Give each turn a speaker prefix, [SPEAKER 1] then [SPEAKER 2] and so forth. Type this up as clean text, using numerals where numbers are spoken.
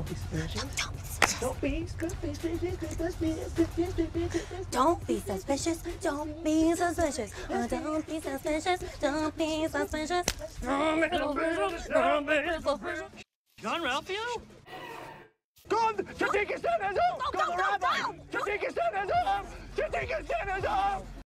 [SPEAKER 1] Don't be suspicious.
[SPEAKER 2] Don't be suspicious. Don't be suspicious. Don't be suspicious. Don't be suspicious. Don't be suspicious. Don't be suspicious.
[SPEAKER 3] John Ralphio?
[SPEAKER 1] Kom! Kritikken stendet op! Kom erop! Kritikken stendet op! Kritikken stendet op!